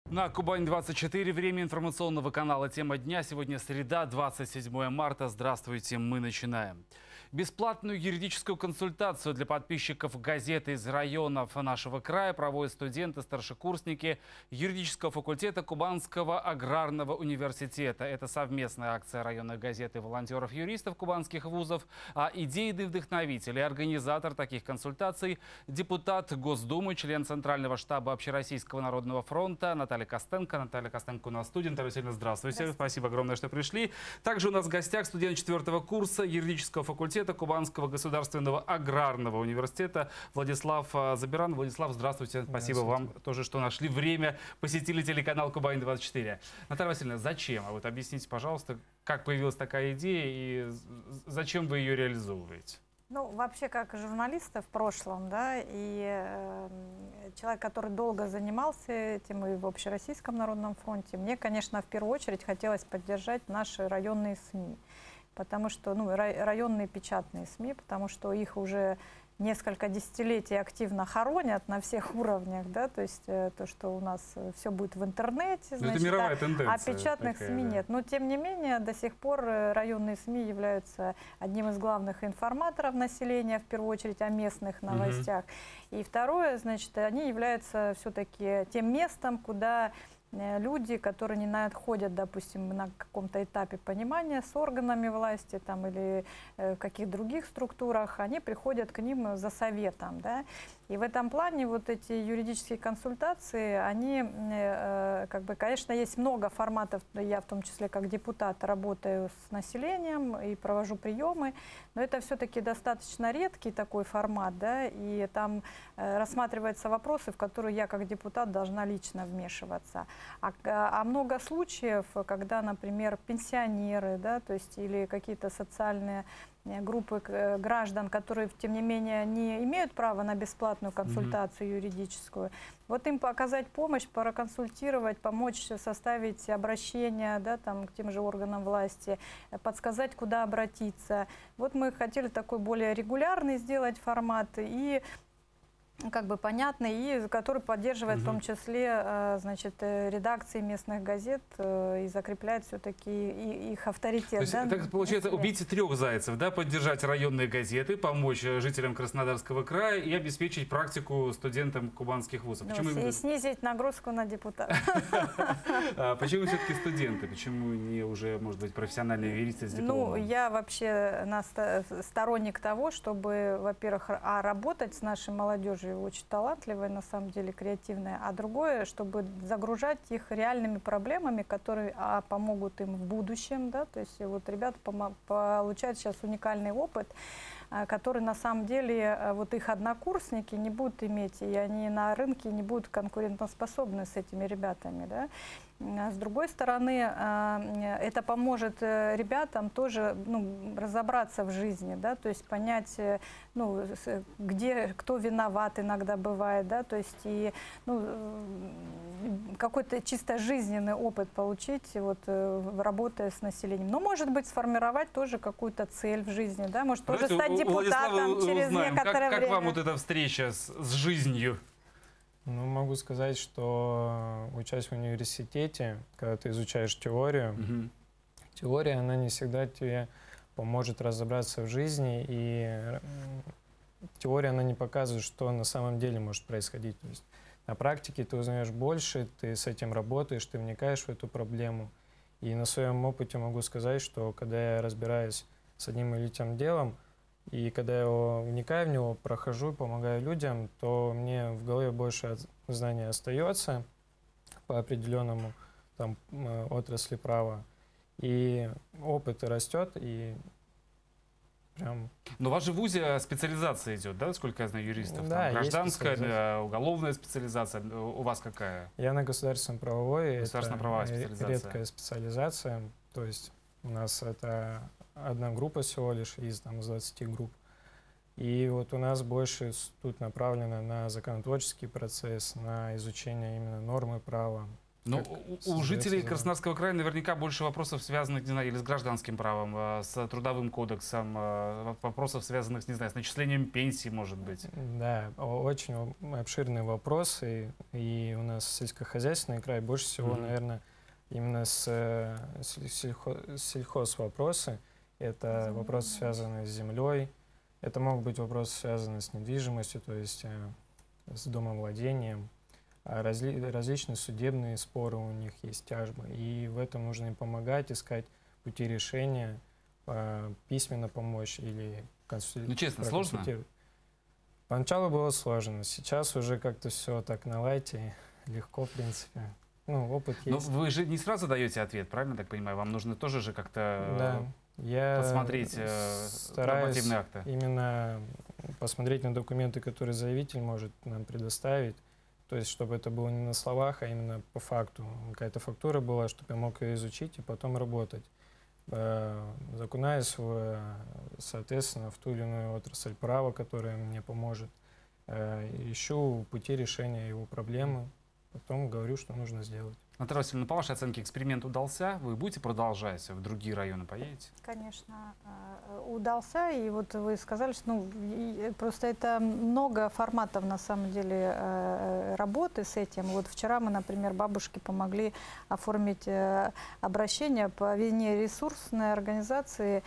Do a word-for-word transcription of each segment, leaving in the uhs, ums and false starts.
На Кубань двадцать четыре. Время информационного канала «Тема дня». Сегодня среда, двадцать седьмое марта. Здравствуйте, мы начинаем. Бесплатную юридическую консультацию для подписчиков газеты из районов нашего края проводят студенты-старшекурсники юридического факультета Кубанского аграрного университета. Это совместная акция районных газет и волонтеров-юристов кубанских вузов. А идейный вдохновитель и организатор таких консультаций – депутат Госдумы, член Центрального штаба Общероссийского народного фронта Наталья Костенко. Наталья Костенко у нас студент. Наталья Васильевна, здравствуйте. здравствуйте. Спасибо огромное, что пришли. Также у нас в гостях студент четвертого курса юридического факультета Кубанского государственного аграрного университета Владислав Забиран. Владислав, здравствуйте. Спасибо вам тоже, что нашли время, посетили телеканал Кубань двадцать четыре. Наталья Васильевна, зачем? А вот объясните, пожалуйста, как появилась такая идея и зачем вы ее реализовываете? Ну, вообще, как журналиста в прошлом, да, и э, человек, который долго занимался этим и в Общероссийском народном фронте, мне, конечно, в первую очередь хотелось поддержать наши районные СМИ. Потому что, ну, районные печатные СМИ, потому что их уже несколько десятилетий активно хоронят на всех уровнях, да, то есть э, то, что у нас все будет в интернете, значит, это мировая а, тенденция, а печатных такая, СМИ да. нет. Но, тем не менее, до сих пор районные СМИ являются одним из главных информаторов населения, в первую очередь, о местных новостях. Mm-hmm. И второе, значит, они являются все-таки тем местом, куда люди, которые не находят, допустим, на каком-то этапе понимания с органами власти там, или э, в каких других структурах, они приходят к ним за советом. Да? И в этом плане вот эти юридические консультации, они, э, как бы, конечно, есть много форматов, я в том числе как депутат работаю с населением и провожу приемы, но это все-таки достаточно редкий такой формат, да? И там э, рассматриваются вопросы, в которые я как депутат должна лично вмешиваться. А, а много случаев, когда, например, пенсионеры, да, то есть или какие-то социальные группы граждан, которые, тем не менее, не имеют права на бесплатную консультацию mm-hmm. юридическую, вот им оказать помощь, проконсультировать, помочь составить обращение, да, там, к тем же органам власти, подсказать, куда обратиться. Вот мы хотели такой более регулярный сделать формат и как бы понятный, и который поддерживает угу. в том числе, значит, редакции местных газет и закрепляет все-таки их авторитет. То есть, да, так получается, убить трех зайцев, да, поддержать районные газеты, помочь жителям Краснодарского края и обеспечить практику студентам кубанских вузов. Ну, Почему и именно... снизить нагрузку на депутатов. Почему все-таки студенты? Почему не уже, может быть, профессиональные юристы с дипломом? Ну, я вообще сторонник того, чтобы, во-первых, а работать с нашей молодежью, очень талантливая, на самом деле, креативная, а другое, чтобы загружать их реальными проблемами, которые а, помогут им в будущем, да, то есть вот ребята получают сейчас уникальный опыт, а, который на самом деле а, вот их однокурсники не будут иметь, и они на рынке не будут конкурентоспособны с этими ребятами, да. С другой стороны, это поможет ребятам тоже, ну, разобраться в жизни, да, то есть понять, ну, где, кто виноват иногда бывает, да, то есть и, ну, какой-то чисто жизненный опыт получить, вот, работая с населением. Но, может быть, сформировать тоже какую-то цель в жизни, да, может тоже стать депутатом через узнаем, некоторое как, время. Как вам вот эта встреча с, с жизнью? Ну, могу сказать, что учась в университете, когда ты изучаешь теорию, угу. теория, она не всегда тебе поможет разобраться в жизни, и теория, она не показывает, что на самом деле может происходить. То есть на практике ты узнаешь больше, ты с этим работаешь, ты вникаешь в эту проблему. И на своем опыте могу сказать, что когда я разбираюсь с одним или тем делом, и когда я вникаю в него, прохожу, помогаю людям, то мне в голове больше знаний остается по определенному там, отрасли права. И опыт растет, и прям... Но у вас же в ВУЗе специализация идет, да, сколько я знаю, юристов? Да, там гражданская, уголовная специализация. У вас какая? Я на государственном правовой. Государственно-правовая специализация. Редкая специализация. То есть у нас это одна группа всего лишь из, там, из двадцати групп. И вот у нас больше тут направлено на законотворческий процесс, на изучение именно нормы права. Ну, у, у жителей Краснодарского края наверняка больше вопросов, связанных, не знаю, или с гражданским правом, с трудовым кодексом, вопросов, связанных, не знаю, с начислением пенсии, может быть. Да, очень обширные вопросы. И у нас сельскохозяйственный край больше всего, mm-hmm. наверное, именно с сельхоз, сельхоз вопросы. Это mm-hmm. вопросы, связанные с землей. Это могут быть вопросы, связанные с недвижимостью, то есть с домовладением. Разли, различные судебные споры у них есть, тяжбы. И в этом нужно им помогать, искать пути решения, письменно помочь или консультировать. Ну, честно, сложно? Поначалу было сложно. Сейчас уже как-то все так на лайте, легко, в принципе. Ну, опыт есть. Но вы же не сразу даете ответ, правильно, так понимаю? Вам нужно тоже же как-то да. Я посмотреть нормативные акты. Именно посмотреть на документы, которые заявитель может нам предоставить. То есть, чтобы это было не на словах, а именно по факту. Какая-то фактура была, чтобы я мог ее изучить и потом работать. Окунаясь, в, соответственно, в ту или иную отрасль права, которая мне поможет. Ищу пути решения его проблемы, потом говорю, что нужно сделать. Наталья Васильевна, по вашей оценке, эксперимент удался? Вы будете продолжать? В другие районы поедете? Конечно, удался. И вот вы сказали, что ну, просто это много форматов, на самом деле, работы с этим. Вот вчера мы, например, бабушке помогли оформить обращение по вине ресурсной организации.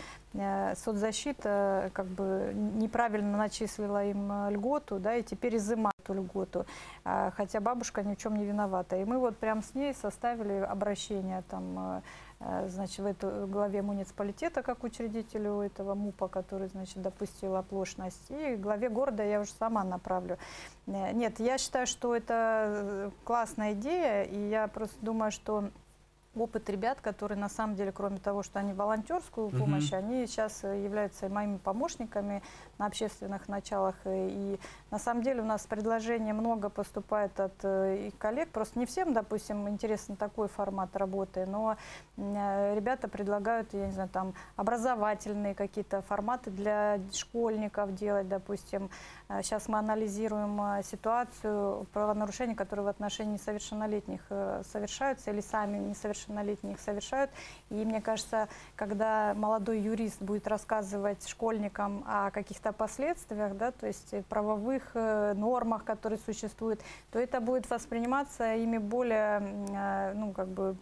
Соцзащита как бы неправильно начислила им льготу, да, и теперь изымают эту льготу, хотя бабушка ни в чем не виновата. И мы вот прям с ней составили обращение там, значит, в эту главе муниципалитета как учредителю этого МУПа, который, значит, допустил оплошность, и главе города я уже сама направлю. Нет, я считаю, что это классная идея, и я просто думаю, что опыт ребят, которые на самом деле, кроме того, что они волонтерскую помощь, mm-hmm. они сейчас являются моими помощниками на общественных началах. И на самом деле у нас предложений много поступает от их коллег. Просто не всем, допустим, интересен такой формат работы, но ребята предлагают, я не знаю, там образовательные какие-то форматы для школьников делать, допустим. Сейчас мы анализируем ситуацию правонарушений, которые в отношении несовершеннолетних совершаются или сами несовершеннолетние их совершают. И мне кажется, когда молодой юрист будет рассказывать школьникам о каких-то последствиях, да, то есть правовых нормах, которые существуют, то это будет восприниматься ими более, ну, как бы,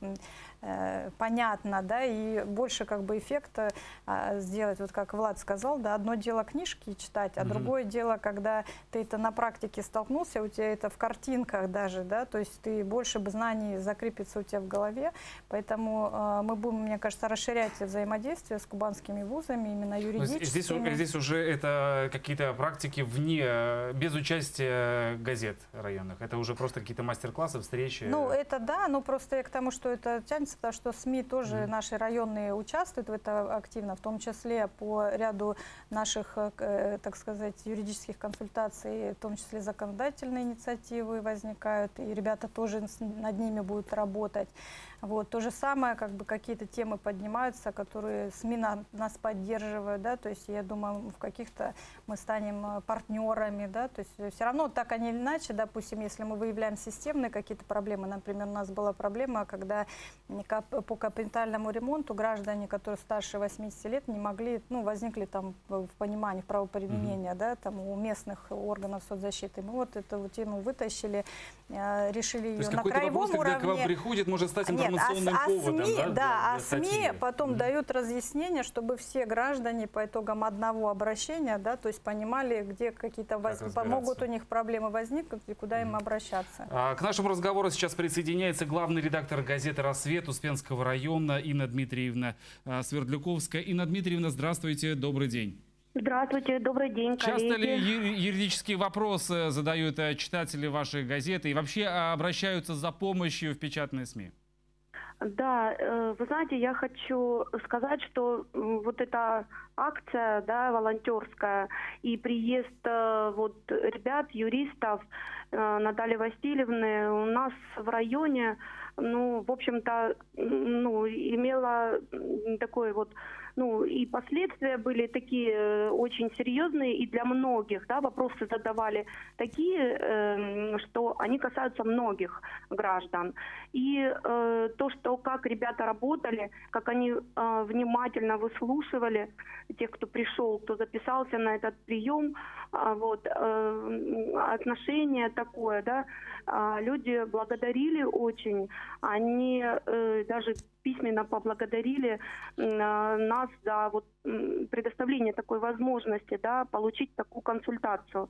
понятно, да, и больше как бы эффекта а, сделать, вот как Влад сказал, да, одно дело книжки читать, а mm-hmm. другое дело, когда ты это на практике столкнулся, у тебя это в картинках даже, да, то есть ты больше бы знаний закрепится у тебя в голове, поэтому э, мы будем, мне кажется, расширять взаимодействие с кубанскими вузами, именно юридическими. Здесь, здесь уже это какие-то практики вне, без участия газет районных, это уже просто какие-то мастер-классы, встречи? Ну, это да, но просто я к тому, что это тянется, потому что СМИ тоже mm-hmm. наши районные участвуют в этом активно, в том числе по ряду наших, так сказать, юридических консультаций, в том числе законодательные инициативы возникают, и ребята тоже над ними будут работать. Вот. То же самое, как бы какие-то темы поднимаются, которые СМИ на, нас поддерживают, да, то есть я думаю, в каких-то мы станем партнерами, да, то есть все равно так или иначе, допустим, если мы выявляем системные какие-то проблемы, например, у нас была проблема, когда по капитальному ремонту граждане, которые старше восьмидесяти лет, не могли, ну, возникли там в понимании, в правоприменении, mm-hmm. да, там у местных органов соцзащиты. Мы вот эту вот тему вытащили, решили ее на краевом вопрос, уровне. Когда к вам приходит, может стать информационным Нет, а, поводом, а СМИ, да, да, для, а для СМИ потом mm-hmm. дают разъяснения, чтобы все граждане по итогам одного обращения, да, то есть понимали, где какие-то воз... могут у них проблемы возникнуть и куда mm-hmm. им обращаться. А, к нашему разговору сейчас присоединяется главный редактор газеты «Рассвет» Успенского района Инна Дмитриевна а, Свердлюковская. Инна Дмитриевна, здравствуйте, добрый день. Здравствуйте, добрый день, коллеги. Часто ли юридические вопросы задают читатели вашей газеты и вообще обращаются за помощью в печатные СМИ? Да, вы знаете, я хочу сказать, что вот эта акция, да, волонтерская и приезд вот ребят, юристов, Натальи Васильевны у нас в районе, ну, в общем-то, ну, имела такой вот, ну, и последствия были такие очень серьезные, и для многих, да, вопросы задавали такие, э, что они касаются многих граждан. И э, то, что как ребята работали, как они э, внимательно выслушивали тех, кто пришел, кто записался на этот прием, э, вот, э, отношение такое, да, э, люди благодарили очень, они э, даже письменно поблагодарили э, нас за вот, э, предоставление такой возможности, да, получить такую консультацию.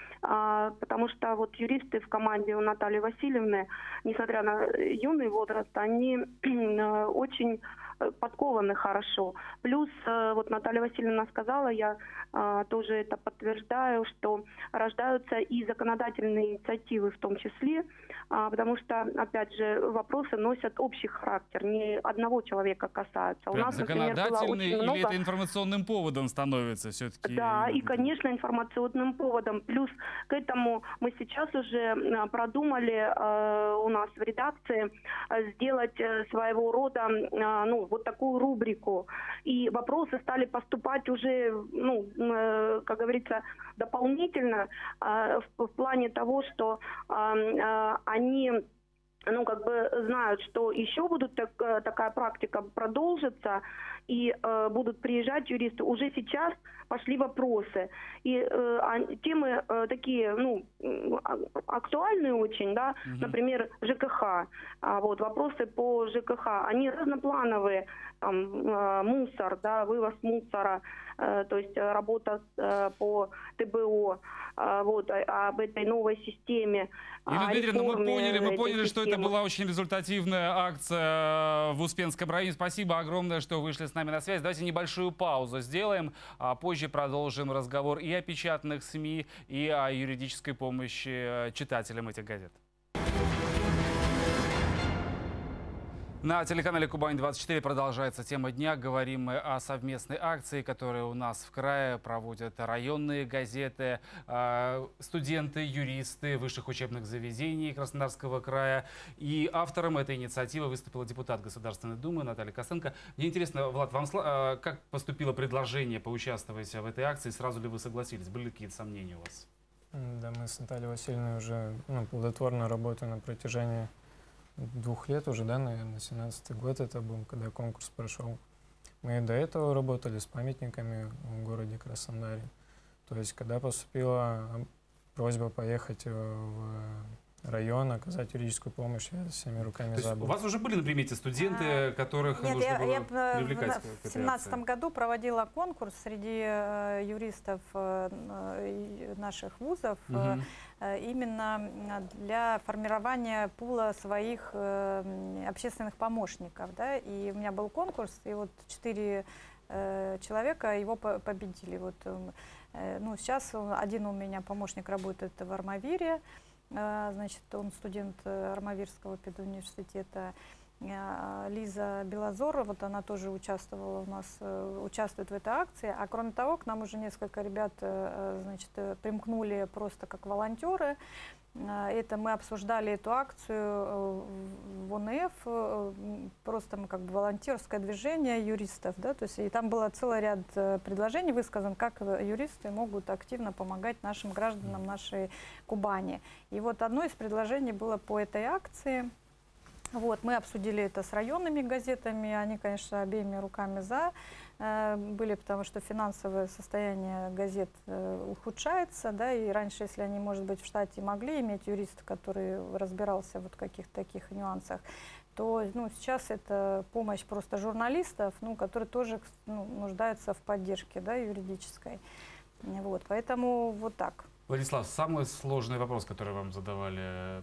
А, потому что вот юристы в команде у Натальи Васильевны, несмотря на юный возраст, они э, очень подкованы хорошо. Плюс, э, вот Наталья Васильевна сказала, я э, тоже это подтверждаю, что рождаются и законодательные инициативы в том числе, э, потому что, опять же, вопросы носят общий характер, не одного человека касаются. Прям у нас, например, было законодательный очень много... или это информационным поводом становится все-таки? Да, и, конечно, информационным поводом. Плюс к этому мы сейчас уже продумали э, у нас в редакции э, сделать э, своего рода, э, ну, вот такую рубрику. И вопросы стали поступать уже, ну, э, как говорится, дополнительно э, в, в плане того, что э, э, они... ну, как бы знают, что еще будут так, такая практика продолжится, и э, будут приезжать юристы. Уже сейчас пошли вопросы. И э, темы э, такие, ну, актуальные очень, да, угу. Например, ЖКХ. А, вот, вопросы по ЖКХ, они разноплановые. Там, э, мусор, да, вывоз мусора, э, то есть работа э, по ТБО, э, вот, об этой новой системе. Ирина Дмитриевна, мы поняли, мы поняли, что это была очень результативная акция в Успенском районе. Спасибо огромное, что вышли с нами на связь. Давайте небольшую паузу сделаем, а позже продолжим разговор и о печатных СМИ, и о юридической помощи читателям этих газет. На телеканале Кубань двадцать четыре продолжается тема дня. Говорим мы о совместной акции, которую у нас в крае проводят районные газеты, студенты, юристы высших учебных заведений Краснодарского края. И автором этой инициативы выступила депутат Государственной Думы Наталья Косенко. Мне интересно, Влад, вам как поступило предложение поучаствовать в этой акции? Сразу ли вы согласились? Были ли какие-то сомнения у вас? Да, мы с Натальей Васильевной уже ну, плодотворно работаем на протяжении двух лет уже, да, наверное, семнадцатый год это был, когда конкурс прошел. Мы до этого работали с памятниками в городе Краснодаре. То есть, когда поступила просьба поехать в район, оказать юридическую помощь, я всеми руками за. У вас уже были на примете студенты, а, которых нет, нужно я, было я привлекать к этой акции? В две тысячи семнадцатом году проводила конкурс среди э, юристов э, наших вузов, угу. э, именно для формирования пула своих э, общественных помощников. Да? И у меня был конкурс, и вот четыре э, человека его победили. Вот, э, ну, сейчас один у меня помощник работает в Армавире. Значит, он студент Армавирского педуниверситета. Лиза Белозор, вот она тоже участвовала у нас, участвует в этой акции. А кроме того, к нам уже несколько ребят, значит, примкнули просто как волонтеры. Это мы обсуждали эту акцию в ОНФ, просто мы как бы волонтерское движение юристов, да, то есть и там был целый ряд предложений высказан, как юристы могут активно помогать нашим гражданам нашей Кубани. И вот одно из предложений было по этой акции. Вот, мы обсудили это с районными газетами, они, конечно, обеими руками за э, были, потому что финансовое состояние газет э, ухудшается, да, и раньше, если они, может быть, в штате могли иметь юриста, который разбирался вот в каких-то таких нюансах, то ну, сейчас это помощь просто журналистов, ну, которые тоже ну, нуждаются в поддержке, да, юридической. Вот, поэтому вот так. Владислав, самый сложный вопрос, который вам задавали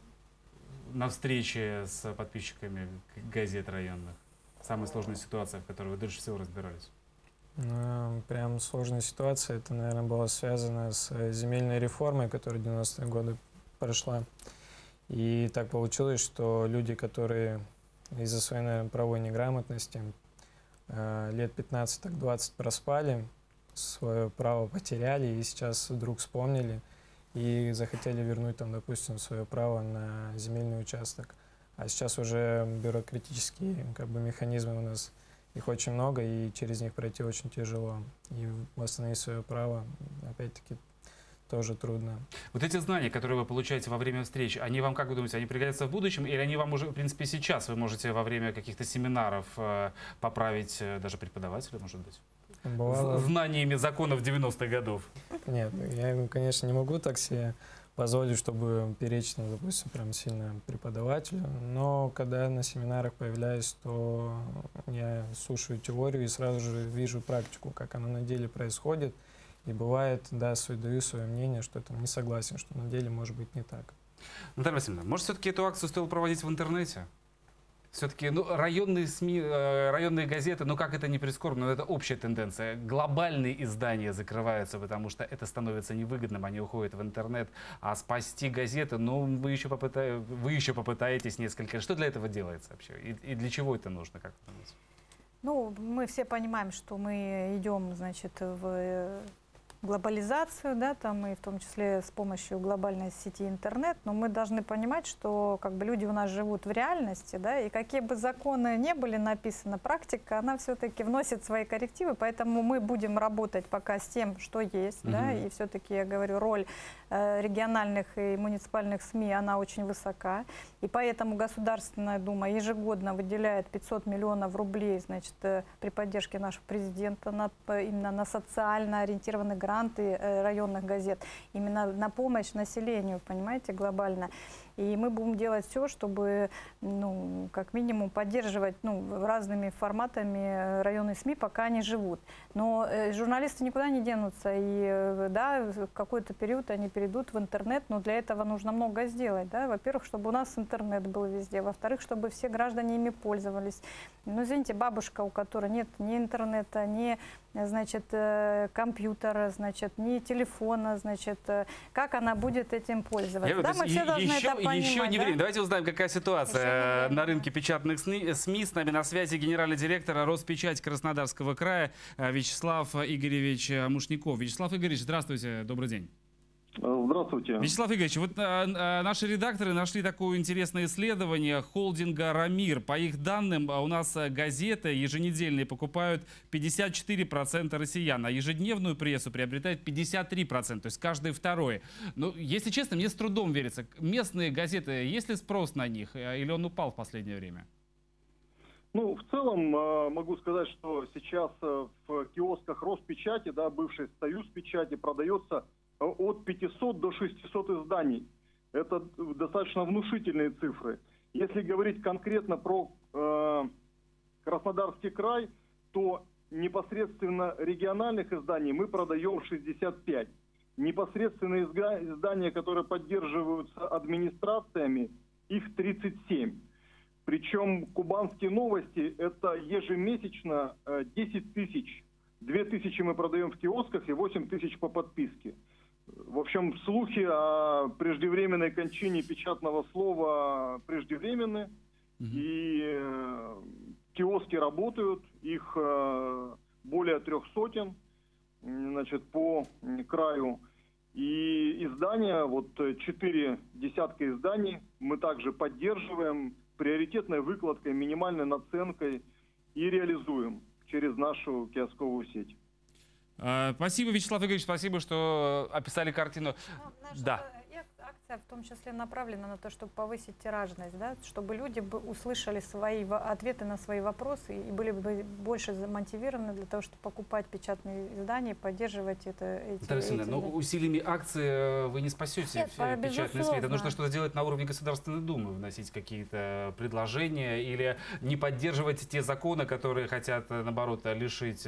на встрече с подписчиками газет районных? Самая сложная ситуация, в которой вы дольше всего разбирались? Ну, прям сложная ситуация. Это, наверное, было связано с земельной реформой, которая в девяностые годы прошла. И так получилось, что люди, которые из-за своей, наверное, правовой неграмотности лет пятнадцать-двадцать проспали, свое право потеряли и сейчас вдруг вспомнили и захотели вернуть там, допустим, свое право на земельный участок. А сейчас уже бюрократические как бы, механизмы у нас, их очень много, и через них пройти очень тяжело. И восстановить свое право, опять-таки, тоже трудно. Вот эти знания, которые вы получаете во время встреч, они вам, как вы думаете, они пригодятся в будущем? Или они вам уже, в принципе, сейчас вы можете во время каких-то семинаров э, поправить э, даже преподавателя, может быть? Бывало... Знаниями законов девяностых годов? Нет, я, конечно, не могу так себе позволить, чтобы перечить, ну, допустим, прям сильно преподавателю. Но когда на семинарах появляюсь, то я слушаю теорию и сразу же вижу практику, как она на деле происходит. И бывает, да, даю свое мнение, что там не согласен, что на деле может быть не так. Наталья Васильевна, может, все-таки эту акцию стоило проводить в интернете? Все-таки ну, районные СМИ, районные газеты, ну как это не прискорбно, но это общая тенденция. Глобальные издания закрываются, потому что это становится невыгодным, они уходят в интернет. А спасти газеты, ну вы еще, попыта... вы еще попытаетесь несколько. Что для этого делается вообще? И, и для чего это нужно, как вы думаете? Ну, мы все понимаем, что мы идем, значит, в глобализацию, да, там, и в том числе с помощью глобальной сети интернет, но мы должны понимать, что как бы люди у нас живут в реальности, да, и какие бы законы не были написаны, практика, она все-таки вносит свои коррективы, поэтому мы будем работать пока с тем, что есть, mm-hmm. да, и все-таки, я говорю, роль э, региональных и муниципальных СМИ, она очень высока, и поэтому Государственная Дума ежегодно выделяет пятьсот миллионов рублей, значит, э, при поддержке нашего президента на, именно на социально ориентированный грант районных газет, именно на помощь населению, понимаете, глобально. И мы будем делать все, чтобы, ну, как минимум, поддерживать ну, разными форматами районные СМИ, пока они живут. Но э, журналисты никуда не денутся, и э, да, в какой-то период они перейдут в интернет, но для этого нужно много сделать. Да? Во-первых, чтобы у нас интернет был везде, во-вторых, чтобы все граждане ими пользовались. Ну, извините, бабушка, у которой нет ни интернета, ни значит, э, компьютера, значит, ни телефона, значит, э, как она будет этим пользоваться? Я, да, мы все должны еще, это понимать. Еще не да? время. Давайте узнаем, какая ситуация на рынке печатных СМИ. С нами на связи генеральный директор Роспечати Краснодарского края Вячеслав Игоревич Мушников. Вячеслав Игоревич, здравствуйте, добрый день. Здравствуйте. Вячеслав Игоревич, вот а, а, наши редакторы нашли такое интересное исследование холдинга «Рамир». По их данным, у нас газеты еженедельные покупают пятьдесят четыре процента россиян, а ежедневную прессу приобретает пятьдесят три процента, то есть каждый второй. Ну, если честно, мне с трудом верится. Местные газеты, есть ли спрос на них, или он упал в последнее время? Ну, в целом могу сказать, что сейчас в киосках Роспечати, да, бывший Союз печати, продается от пятисот до шестисот изданий. Это достаточно внушительные цифры. Если говорить конкретно про э, Краснодарский край, то непосредственно региональных изданий мы продаем шестьдесят пять. Непосредственно издания, которые поддерживаются администрациями, их тридцать семь. Причем кубанские новости — это ежемесячно десять тысяч. две тысячи мы продаем в киосках и восемь тысяч по подписке. В общем, слухи о преждевременной кончине печатного слова преждевременны. Mm-hmm. И э, киоски работают, их э, более трех сотен, значит, по краю. И издания, вот четыре десятка изданий мы также поддерживаем приоритетной выкладкой, минимальной наценкой и реализуем через нашу киосковую сеть. Спасибо, Вячеслав Игоревич, спасибо, что описали картину. Ну, наша да. акция в том числе направлена на то, чтобы повысить тиражность, да, чтобы люди бы услышали свои ответы на свои вопросы и были бы больше замотивированы для того, чтобы покупать печатные издания, поддерживать это. Эти, эти, но усилиями акции вы не спасете Нет, все печатные СМИ. Это нужно что-то делать на уровне Государственной Думы, вносить какие-то предложения или не поддерживать те законы, которые хотят, наоборот, лишить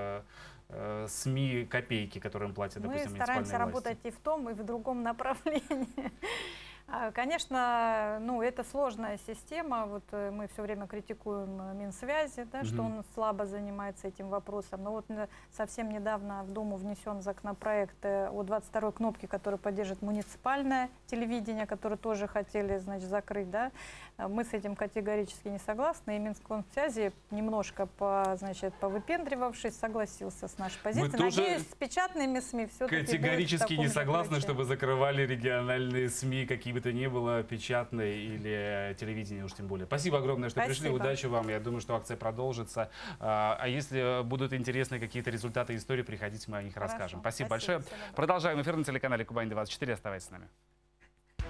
СМИ копейки, которые им платят, допустим, мы стараемся муниципальные власти. Работать и в том, и в другом направлении. Конечно, ну, это сложная система. Вот мы все время критикуем Минсвязи, да, угу. что он слабо занимается этим вопросом. Но вот совсем недавно в Думу внесен законопроект о двадцать второй кнопке, который поддержит муниципальное телевидение, которое тоже хотели, значит, закрыть. Да. Мы с этим категорически не согласны. И Минскомсвязи, немножко по, значит, повыпендривавшись, согласился с нашей позицией. Мы Надеюсь, с печатными СМИ все-таки категорически не согласны, ключе. чтобы закрывали региональные СМИ, какие бы то ни было, печатные или телевидение уж тем более. Спасибо огромное, что Спасибо. пришли. Удачи вам. Я думаю, что акция продолжится. А если будут интересные какие-то результаты истории, приходите, мы о них Хорошо. расскажем. Спасибо, Спасибо большое. Продолжаем эфир на телеканале Кубань двадцать четыре. Оставайтесь с нами.